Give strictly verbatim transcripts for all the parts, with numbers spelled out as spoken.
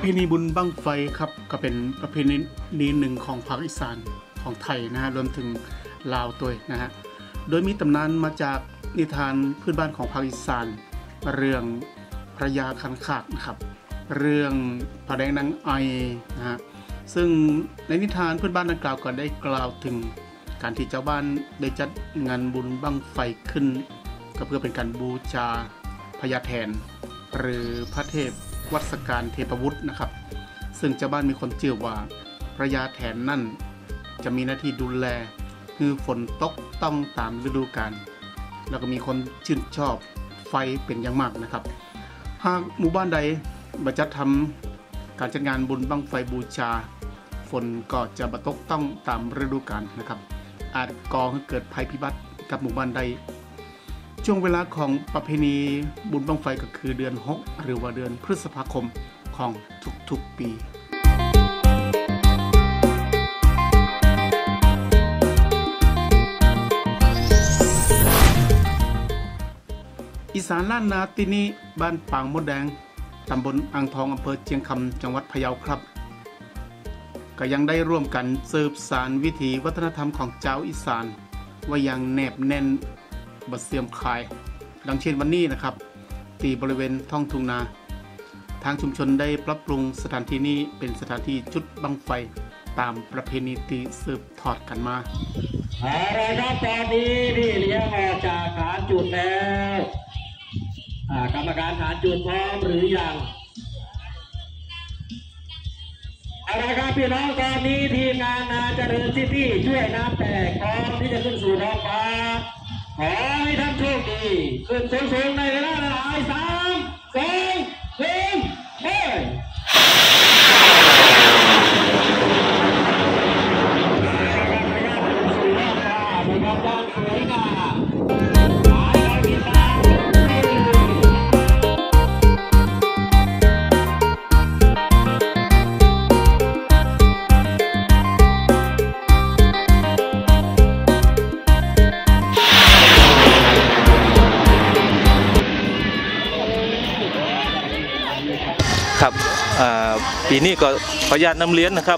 เพณีบุญบั้งไฟครับก็เป็นประเพณีหนึ่งของภาคอีสานของไทยนะฮะรวมถึงลาวตัวนะฮะโดยมีตำนานมาจากนิทานพื้นบ้านของภาคอีสานเรื่องพระยาคันคากนะครับเรื่องพระแดงนางไอนะฮะซึ่งในนิทานพื้นบ้านดังกล่าวก็ได้กล่าวถึงการที่เจ้าบ้านได้จัดงานบุญบั้งไฟขึ้นก็เพื่อเป็นการบูชาพญาแถนหรือพระเทพวัฏการเทพวุฒินะครับซึ่งเจ้าบ้านมีคนเชื่อว่าพระยาแถนนั่นจะมีหน้าที่ดูแลคือฝนตกต้องตามฤดูกาลแล้วก็มีคนชื่นชอบไฟเป็นอย่างมากนะครับหากหมู่บ้านใดบัจัดทำการจัดงานบุญบั้งไฟบูชาฝนก็จะบ่ตกต้องตามฤดูกาลนะครับอาจก่อให้เกิดภัยพิบัติกับหมู่บ้านใดช่วงเวลาของประเพณีบุญบั้งไฟก็คือเดือนหกหรือว่าเดือนพฤษภาคมของทุกๆปีอีสานล้านนาที่นี่บ้านปางมดแดงตำบลอ่างทองอำเภอเชียงคำจังหวัดพะเยาครับก็ยังได้ร่วมกันสืบสานวิถีวัฒนธรรมของเจ้าอีสานไว้อย่างแนบแน่นบัดเสื่อมคลายดังเช่นวันนี้นะครับที่บริเวณท้องทุ่งนาทางชุมชนได้ปรับปรุงสถานที่นี้เป็นสถานที่จุดบั้งไฟตามประเพณีที่สืบทอดกันมาอะไรครับตอนนี้นี่เลี้ยงออกจากฐานจุดแล้วกรรมการฐานจุดพร้อมหรือยังอะไรครับพี่น้องตอนนี้ทีมงานนาเจริญซิตี้ช่วยน้ำแตกพร้อมที่จะขึ้นสู่ท้องฟ้าขอให้ท่านโชคดีขึ้นสูงๆในเวลาหลายสามสองหนึ่งเฮ้ยครับปีนี้ก็ขออนุญาตนำเรียนนะครับ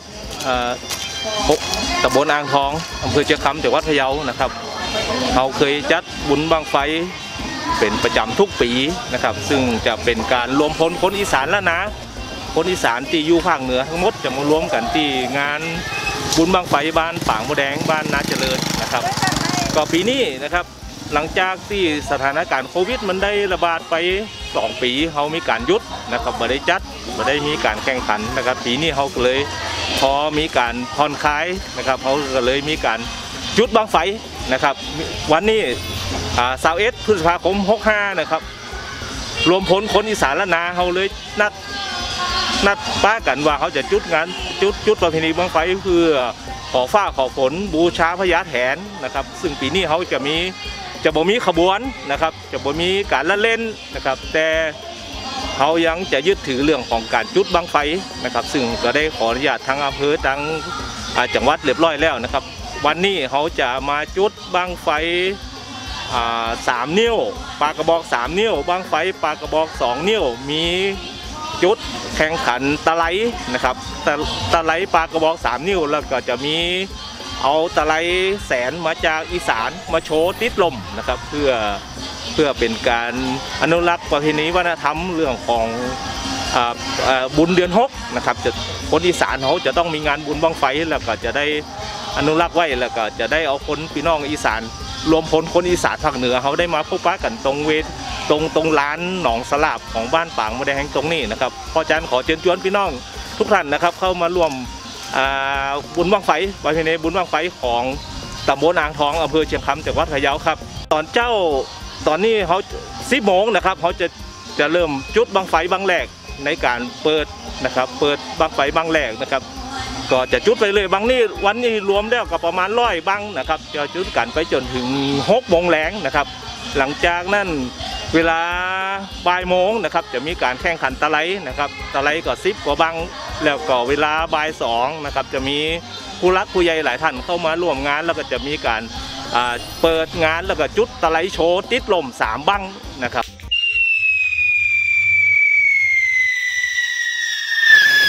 ตำบลอ่างทองอำเภอเชียงคำจังหวัดพะเยานะครับเราเคยจัดบุญบั้งไฟเป็นประจำทุกปีนะครับซึ่งจะเป็นการรวมพลคนอีสานแล้วนะคนอีสานที่อยู่ภาคเหนือทั้งหมดจะมารวมกันที่งานบุญบั้งไฟบ้านปางมดแดงบ้านนาเจริญนะครับก็ปีนี้นะครับหลังจากที่สถานการณ์โควิดมันได้ระบาดไปสองปีเขามีการยุดนะครับไม่ได้จัดไม่ได้มีการแข่งขันนะครับปีนี้เขาก็เลยพอมีการผ่อนคลายนะครับเขาก็เลยมีการจุดบั้งไฟนะครับวันนี้สาวเอสพฤษภาคมหกห้านะครับรวมพลคนอีสานละนาเขาเลยนัดนัดป้ากันว่าเขาจะจุดงานจุดจุดประเพณีบั้งไฟเพื่อขอฟ้าขอฝนบูชาพญาแถนนะครับซึ่งปีนี้เขาจะมีจะบ่มีขบวนนะครับจะบ่มีการละเล่นนะครับแต่เขายังจะยึดถือเรื่องของการจุดบั้งไฟนะครับซึ่งก็ได้ขออนุญาตทางอำเภอทางจังหวัดเรียบร้อยแล้วนะครับวันนี้เขาจะมาจุดบั้งไฟสามนิ้วปลากระบอกสามนิ้วบั้งไฟปลากระบอกสองนิ้วมีจุดแข่งขันตะไลนะครับตะตะไลปลากระบอกสามนิ้วแล้วก็จะมีเอาตะไลแสนมาจากอีสานมาโชว์ติดลมนะครับเพื่อเพื่อเป็นการอนุรักษ์ประเพณีวัฒนธรรมเรื่องของบุญเดือนหกนะครับจะคนอีสานเขาจะต้องมีงานบุญบั้งไฟแล้วก็จะได้อนุรักษ์ไว้แล้วก็จะได้เอาคนพี่น้องอีสานรวมพลคนอีสานภาคเหนือเขาได้มาพบปะกันตรงเวทตรงตรงร้านหนองสลาบของบ้านปางมดแดงตรงนี้นะครับพ่อจันขอเชิญชวนพี่น้องทุกท่านนะครับเข้ามาร่วมบุญบั้งไฟประเพณีบุญบั้งไฟของตำบลอ่างทองอำเภอเชียงคำจังหวัดพะเยาครับตอนเจ้าตอนนี้เขาสิบโมงนะครับเขาจะจะเริ่มจุดบั้งไฟบั้งแรกในการเปิดนะครับเปิดบั้งไฟบั้งแรกนะครับก็จะจุดไปเลยบั้งนี้วันนี้รวมแล้วก็ประมาณร้อยบั้งนะครับจะจุดกันไปจนถึงหกโมงแรงนะครับหลังจากนั้นเวลาบ่ายโมงนะครับจะมีการแข่งขันตะไลนะครับตะไลก็สิบกว่าบั้งแล้วก็เวลาบ่ายสองนะครับจะมีผู้รักผู้ใหญ่หลายท่านเข้ามาร่วมงานแล้วก็จะมีการเปิดงานแล้วก็จุดตะไลโชว์ติดลมสามบั้งนะครับ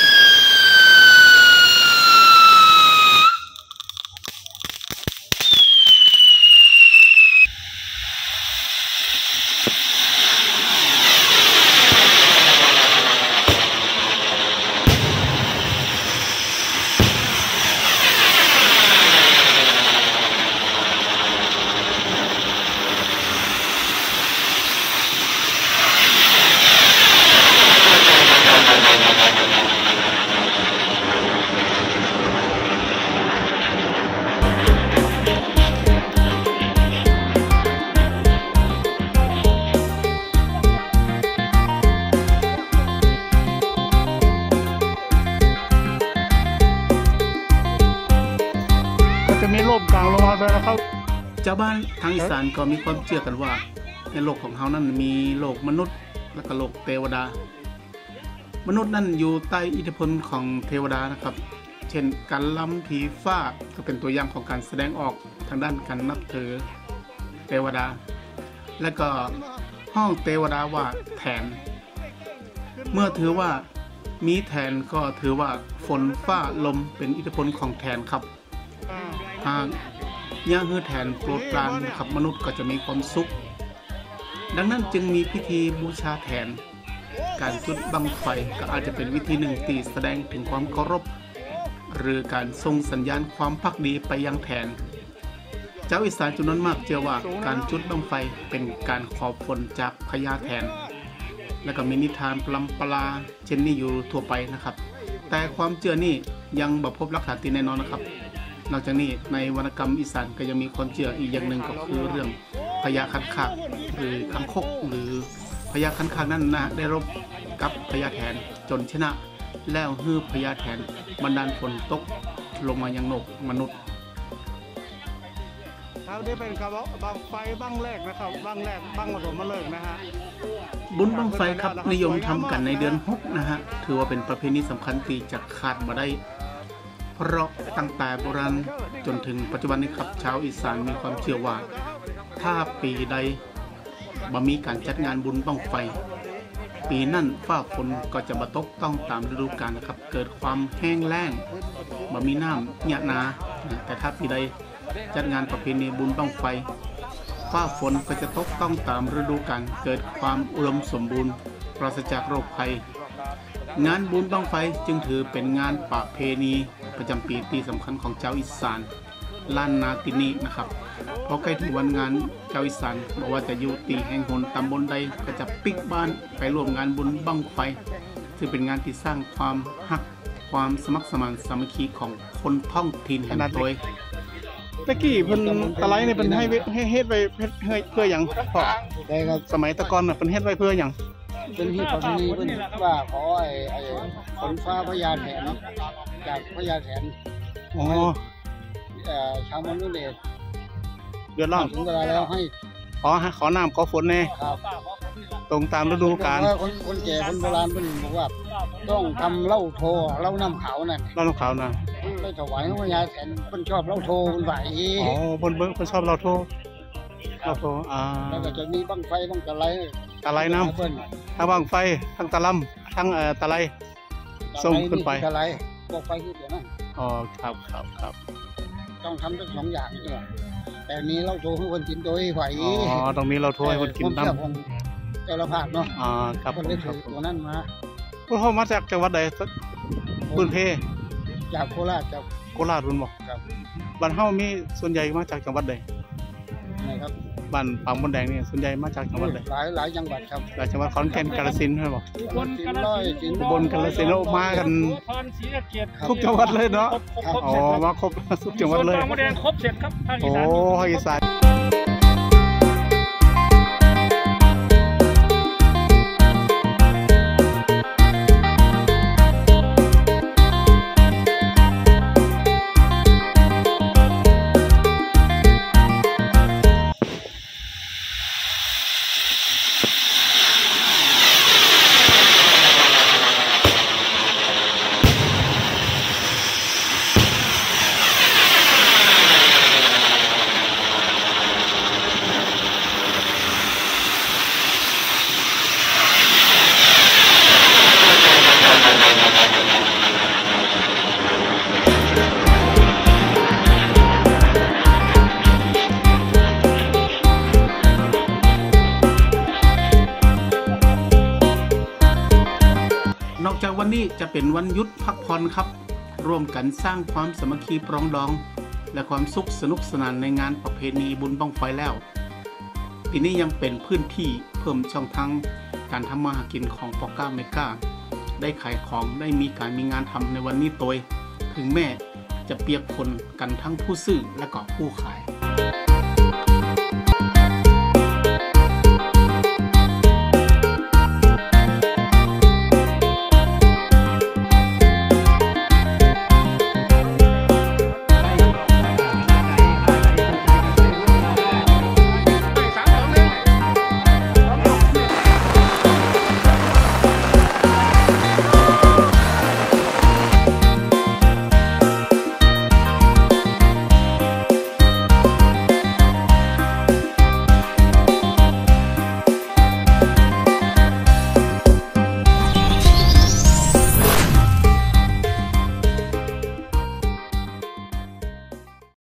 เจ้าบ้านทางอีสานก็มีความเชื่อกันว่าในโลกของเขานั้นมีโลกมนุษย์และก็โลกเทวดามนุษย์นั้นอยู่ใต้อิทธิพลของเทวดานะครับเช่นการล้ำผีฟ้าก็เป็นตัวอย่างของการแสดงออกทางด้านการนับถือเทวดาและก็ห้องเทวดาว่าแทนเมื่อถือว่ามีแทนก็ถือว่าฝนฟ้าลมเป็นอิทธิพลของแทนครับหากย่าฮือแทนโปรดปรานครับมนุษย์ก็จะมีความสุขดังนั้นจึงมีพิธีบูชาแทนการจุดบังไฟก็อาจจะเป็นวิธีหนึ่งที่แสดงถึงความเคารพหรือการส่งสัญญาณความภักดีไปยังแทนเจ้าอีสานจำนวนมากเชื่อว่าการจุดบังไฟเป็นการขอฝนจากพญาแทนและก็มีนิทานปลำปลาเช่นนี้อยู่ทั่วไปนะครับแต่ความเชื่อนี้ยังบ่พบหลักฐานที่แน่นอนนะครับนอกจากนี้ในวรรณกรรมอีสานก็ยังมีความเชื่ออีกอย่างหนึ่งก็คือเรื่องพญาคันคากหรือคังคกหรือพญาคันคากนั้นนะได้รบกับพญาแทนจนชนะแล้วฮือพญาแทนบันดาลฝนตกลงมายังโลกมนุษย์ครับนี่เป็นครับบังไฟบังแรกนะครับบังแรกบังผสมมาเลิกนะฮะบุญบังไฟครับนิยมทำกันในเดือนหกนะฮะถือว่าเป็นประเพณีสำคัญที่จะขาดมาได้เพราะตั้งแต่โบราณจนถึงปัจจุบันนี้ครับชาวอีสานมีความเชื่อว่าถ้าปีใดบ่มีการจัดงานบุญบังไฟปีนั้นฟ้าฝนก็จะมาตกต้องตามฤดูกาลนะครับเกิดความแห้งแล้งบ่มีน้ำหยานาแต่ถ้าปีใดจัดงานประเพณีบุญบังไฟฟ้าฝนก็จะตกต้องตามฤดูกาลเกิดความอุดมสมบูรณ์ปราศจากโรคภัยงานบุญบังไฟจึงถือเป็นงานประเพณีประจำปีที่สำคัญของเจ้าอีสานล้านนาตินีนะครับพอใกล้ถึงวันงานเจ้าอีสานบอกว่าจะอยู่ตีแห่งหนตำบลใดก็จะปิกบ้านไปร่วมงานบุญบังไฟซึ่งเป็นงานที่สร้างความฮักความสมัครสมานสามัคคีของคนท้องถิ่นแห่งตัวตะกี้เพิ่นตะไลเนี่ยเพิ่นให้ให้เฮ็ดไว้เพื่อหยังพอได้ครับสมัยตะก่อนน่ะเพิ่นเฮ็ดไว้เพื่อหยังเป็นที่ประเพณีเพิ่นว่าขอไอ้ไอ้ฝนฟ้าพญาแถนจากพญาแถนอ๋อเอ่อชาวมนุษย์เดชเดือดร้อนถึงเวลาแล้วให้ขอขอน้ำขอฝนแน่ครับตรงตามฤดูกาลคนคนแก่คนโบราณเพิ่นบอกว่าต้องทำเหล้าโทเหล้าน้ำขาวนั่นเหล้าน้ำขาวน่ะไปถวายพญาแถนเพิ่นชอบเหล้าโทเพิ่นว่าอีอ๋อเพิ่นเบิ่งเพิ่นชอบเหล้าโทเหล้าโทอ่าแล้วก็จะมีบั้งไฟบั้งตะไลตะไลน้ำทั้งบั้งไฟทั้งตะลำทั้งเอ่อตะไลส่งขึ้นไปตะไลบอกไฟคือตัวนั้นอ๋อครับครับครับต้องทำทั้งสองอย่างนี่แหละแต่นี้เหล้าโทให้คนกินโดยไหวอ๋อตรงนี้เราโทให้คนกินน้ำแต่ละภาคเนาะอ่าครับคนได้ถือตัวนั้นมาพวกเขามาจากจังหวัดใดพื้นเพจากโคราชจากโคราชรุ่นบ่ครับบ้านเฮามีส่วนใหญ่มาจากจังหวัดใดไหนครับบ้านปางมดแดงนี่ส่วนใหญ่มาจากจังหวัดใดหลายหลายจังหวัดครับหลายจังหวัดขอนแก่นกาฬสินธุ์ใช่บ่อุบลกาฬสินธุ์อุบลกาฬสินธุ์เรามากันทุกจังหวัดเลยเนาะอ๋อมาครบทุกจังหวัดเลยปางมดแดงครบเสร็จครับภาคอีสานโอ้ภาคอีสานนอกจากวันนี้จะเป็นวันหยุดพักผ่อนครับร่วมกันสร้างความสามัคคีปรองดองและความสุขสนุกสนานในงานประเพณีบุญบั้งไฟแล้วที่นี้ยังเป็นพื้นที่เพิ่มช่องทางการทำมาหากินของปอก้าเมกาได้ขายของได้มีการมีงานทำในวันนี้โดยถึงแม้จะเปียกฝนกันทั้งผู้ซื้อและก็ผู้ขาย